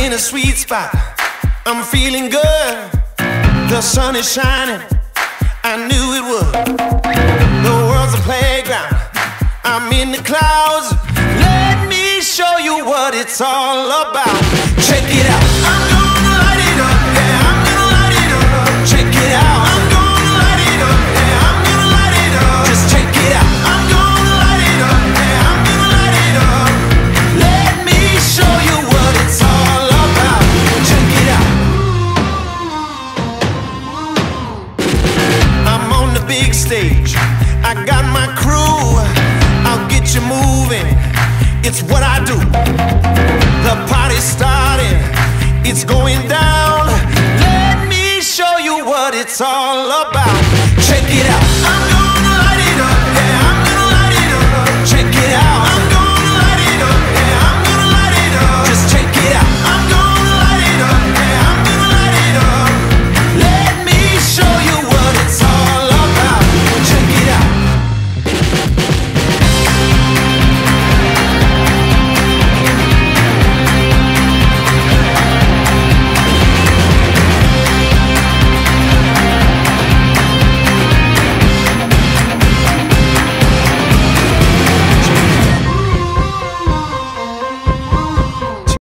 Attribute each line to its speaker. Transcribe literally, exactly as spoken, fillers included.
Speaker 1: in a sweet spot. I'm feeling good. The sun is shining. I knew it would. The world's a playground. I'm in the clouds. Let me show you what it's all about. Check it out. I'm